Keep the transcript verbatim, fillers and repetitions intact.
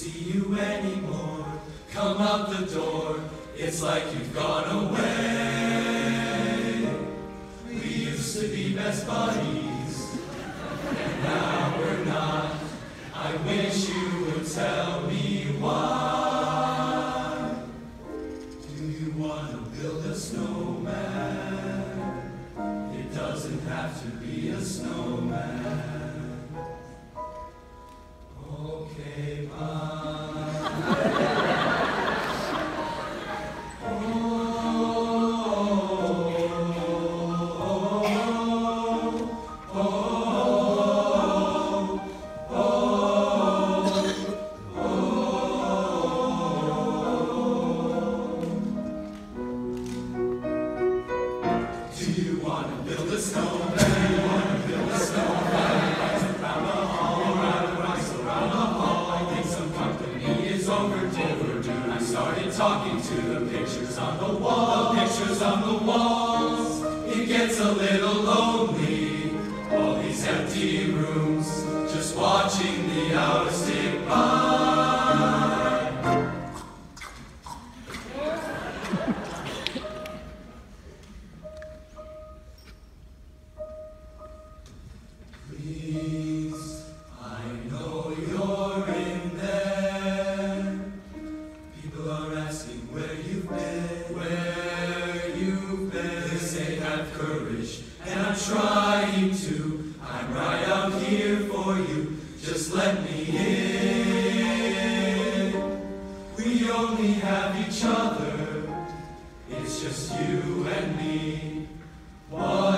see you anymore. Come out the door, it's like you've gone away. We used to be best buddies, and now we're not. I wish you would tell me why. Do you want to build a snowman? It doesn't have to be a snowman. Okay, bye. Do you want to build a snowman? Do you want to build a snowman? Lights around the hall, around the lights around the hall. I think some company is overdue. I started talking to the pictures on the wall. The pictures on the walls. It gets a little lonely. All these empty rooms, just watching the hours tick by. Please, I know you're in there. People are asking where you've been, where you've been. They say have courage, and I'm trying to. I'm right out here for you, just let me in. We only have each other, it's just you and me. What